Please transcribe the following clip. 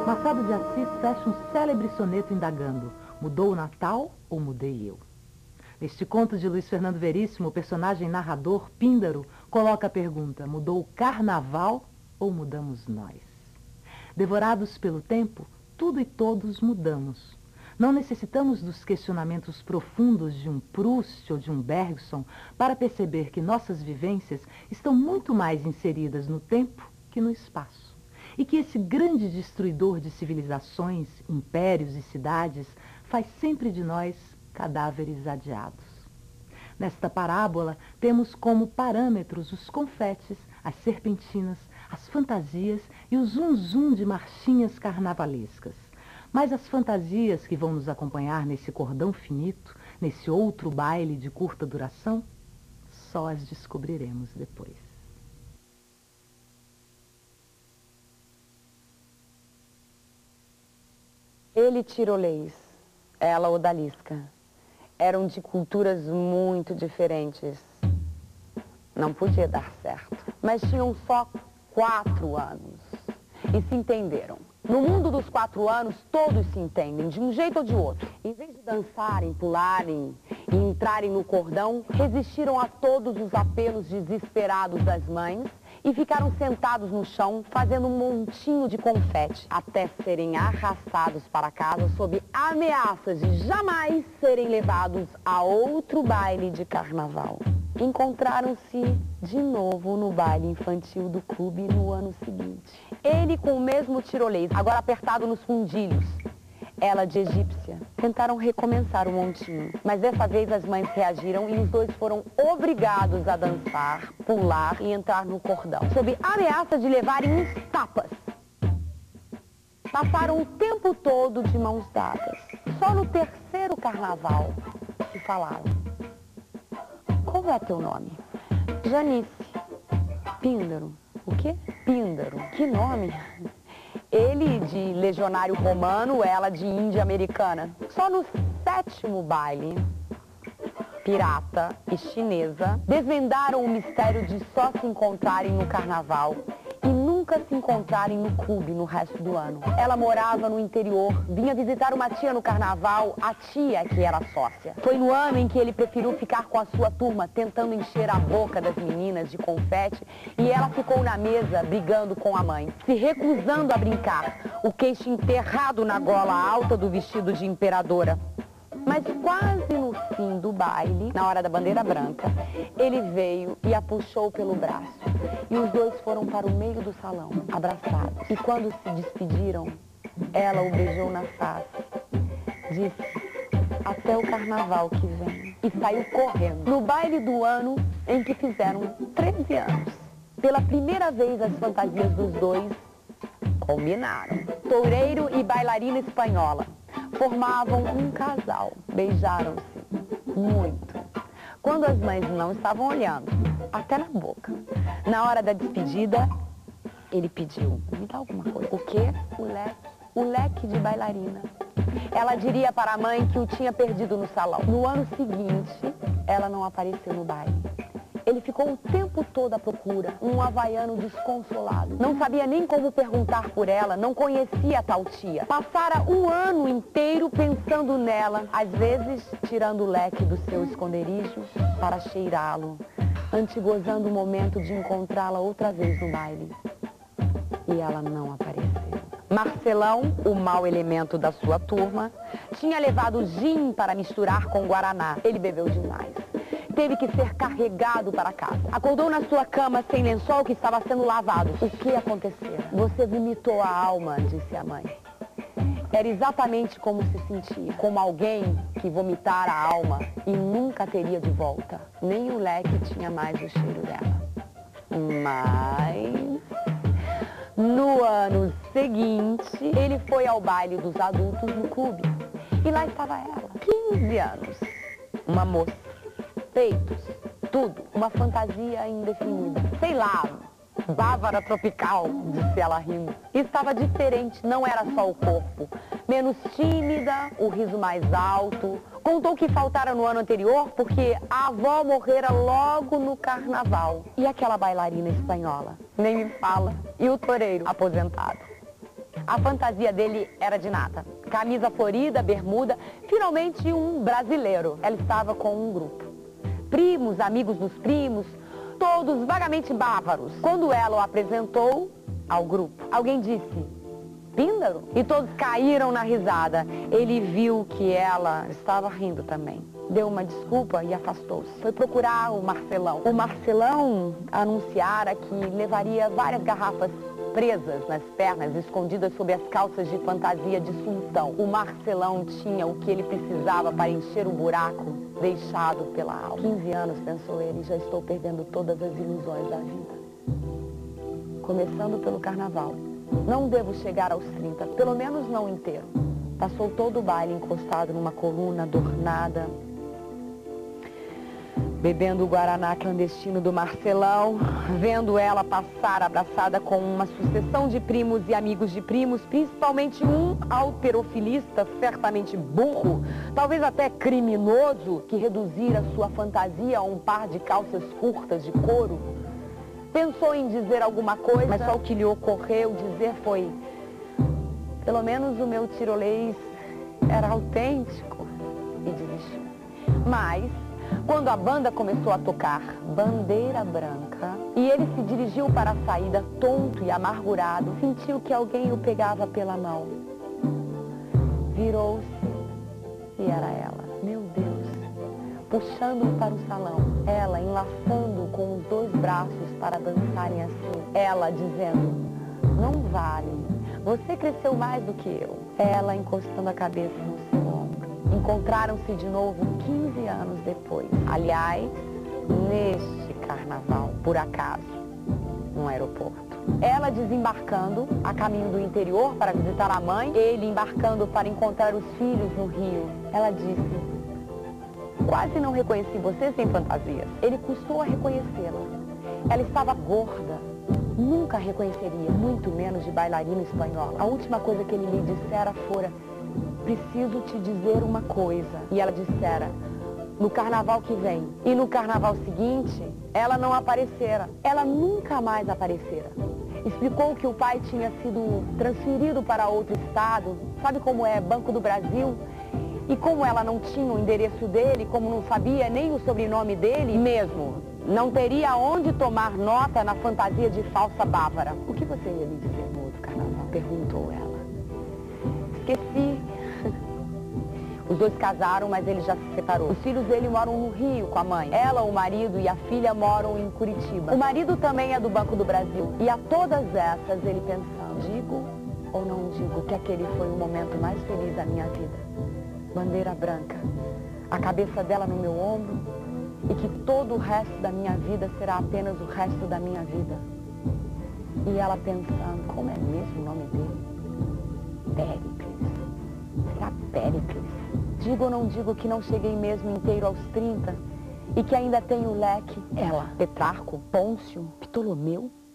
Machado de Assis fecha um célebre soneto indagando: mudou o Natal ou mudei eu? Neste conto de Luiz Fernando Veríssimo, o personagem narrador, Píndaro, coloca a pergunta: mudou o carnaval ou mudamos nós? Devorados pelo tempo, tudo e todos mudamos. Não necessitamos dos questionamentos profundos de um Proust ou de um Bergson para perceber que nossas vivências estão muito mais inseridas no tempo que no espaço. E que esse grande destruidor de civilizações, impérios e cidades faz sempre de nós cadáveres adiados. Nesta parábola, temos como parâmetros os confetes, as serpentinas, as fantasias e o zum-zum de marchinhas carnavalescas. Mas as fantasias que vão nos acompanhar nesse cordão finito, nesse outro baile de curta duração, só as descobriremos depois. Ele tirolês, ela odalisca. Eram de culturas muito diferentes. Não podia dar certo. Mas tinham só 4 anos. E se entenderam. No mundo dos 4 anos, todos se entendem, de um jeito ou de outro. Em vez de dançarem, pularem e entrarem no cordão, resistiram a todos os apelos desesperados das mães e ficaram sentados no chão, fazendo um montinho de confete, até serem arrastados para casa sob ameaças de jamais serem levados a outro baile de carnaval. Encontraram-se de novo no baile infantil do clube no ano seguinte. Ele com o mesmo tirolês, agora apertado nos fundilhos. Ela de egípcia. Tentaram recomeçar o montinho, mas dessa vez as mães reagiram e os dois foram obrigados a dançar, pular e entrar no cordão, sob ameaça de levarem uns tapas. Passaram o tempo todo de mãos dadas. Só no terceiro carnaval se falaram. Qual é teu nome? Janice. Píndaro. O quê? Píndaro. Que nome? Ele de legionário romano, ela de índia americana. Só no 7º baile, pirata e chinesa, desvendaram o mistério de só se encontrarem no carnaval e nunca se encontrarem no clube no resto do ano. Ela morava no interior, vinha visitar uma tia no carnaval, a tia que era sócia. Foi no ano em que ele preferiu ficar com a sua turma, tentando encher a boca das meninas de confete, e ela ficou na mesa brigando com a mãe, se recusando a brincar, o queixo enterrado na gola alta do vestido de imperadora. Mas quase no fim do baile, na hora da bandeira branca, ele veio e a puxou pelo braço. E os dois foram para o meio do salão, abraçados. E quando se despediram, ela o beijou na face. Disse, até o carnaval que vem. E saiu correndo. No baile do ano em que fizeram 13 anos. Pela primeira vez as fantasias dos dois combinaram. Toureiro e bailarina espanhola. Formavam um casal, beijaram-se muito. Quando as mães não estavam olhando, até na boca. Na hora da despedida, ele pediu, me dá alguma coisa. O quê? O leque de bailarina. Ela diria para a mãe que o tinha perdido no salão. No ano seguinte, ela não apareceu no baile. Ele ficou o tempo todo à procura, um havaiano desconsolado. Não sabia nem como perguntar por ela, não conhecia a tal tia. Passara um ano inteiro pensando nela, às vezes tirando o leque do seu esconderijo para cheirá-lo, antigozando o momento de encontrá-la outra vez no baile. E ela não apareceu. Marcelão, o mau elemento da sua turma, tinha levado gin para misturar com guaraná. Ele bebeu demais. Teve que ser carregado para casa. Acordou na sua cama sem lençol que estava sendo lavado. O que aconteceu? Você vomitou a alma, disse a mãe. Era exatamente como se sentia. Como alguém que vomitara a alma e nunca teria de volta. Nem o leque tinha mais o cheiro dela. Mas no ano seguinte, ele foi ao baile dos adultos no clube. E lá estava ela, 15 anos. Uma moça. Peitos, tudo, uma fantasia indefinida. Sei lá, bávara tropical, disse ela rindo. Estava diferente, não era só o corpo. Menos tímida, o riso mais alto. Contou que faltara no ano anterior porque a avó morrera logo no carnaval. E aquela bailarina espanhola? Nem me fala. E o toureiro aposentado? A fantasia dele era de nata. Camisa florida, bermuda, finalmente um brasileiro. Ela estava com um grupo. Primos, amigos dos primos, todos vagamente bávaros. Quando ela o apresentou ao grupo, alguém disse: Píndaro? E todos caíram na risada. Ele viu que ela estava rindo também. Deu uma desculpa e afastou-se. Foi procurar o Marcelão. O Marcelão anunciara que levaria várias garrafas presas nas pernas, escondidas sob as calças de fantasia de sultão. O Marcelão tinha o que ele precisava para encher o buraco deixado pela alma. 15 anos, pensou ele, já estou perdendo todas as ilusões da vida. Começando pelo carnaval. Não devo chegar aos 30, pelo menos não inteiro. Passou todo o baile encostado numa coluna adornada, bebendo o guaraná clandestino do Marcelão, vendo ela passar abraçada com uma sucessão de primos e amigos de primos, principalmente um halterofilista, certamente burro, talvez até criminoso, que reduzira sua fantasia a um par de calças curtas de couro. Pensou em dizer alguma coisa, mas só o que lhe ocorreu dizer foi: pelo menos o meu tirolês era autêntico, e desistiu. Mas quando a banda começou a tocar Bandeira Branca e ele se dirigiu para a saída tonto e amargurado, sentiu que alguém o pegava pela mão. Virou-se e era ela. Meu Deus! Puxando-o para o salão, ela enlaçando com os dois braços para dançarem assim. Ela dizendo: não vale, você cresceu mais do que eu. Ela encostando a cabeça no seu ombro. Encontraram-se de novo 15 anos depois. Aliás, neste carnaval, por acaso, no aeroporto. Ela desembarcando a caminho do interior para visitar a mãe, ele embarcando para encontrar os filhos no Rio. Ela disse: quase não reconheci você sem fantasias. Ele custou a reconhecê-la. Ela estava gorda. Nunca reconheceria, muito menos de bailarina espanhola. A última coisa que ele lhe dissera fora: preciso te dizer uma coisa. E ela dissera: no carnaval que vem. E no carnaval seguinte, ela não aparecera. Ela nunca mais aparecera. Explicou que o pai tinha sido transferido para outro estado, sabe como é, Banco do Brasil? E como ela não tinha o endereço dele, como não sabia nem o sobrenome dele, mesmo não teria onde tomar nota na fantasia de falsa bávara. O que você ia lhe dizer no outro carnaval? Perguntou ela. Esqueci. Os dois casaram, mas ele já se separou. Os filhos dele moram no Rio com a mãe. Ela, o marido e a filha moram em Curitiba. O marido também é do Banco do Brasil. E a todas essas ele pensando: digo ou não digo que aquele foi o momento mais feliz da minha vida? Bandeira branca, a cabeça dela no meu ombro, e que todo o resto da minha vida será apenas o resto da minha vida. E ela pensando: como é mesmo o nome dele? Péricles. Será Péricles? Digo ou não digo que não cheguei mesmo inteiro aos 30 e que ainda tenho leque? Ela, Petrarco, Pôncio, Ptolomeu?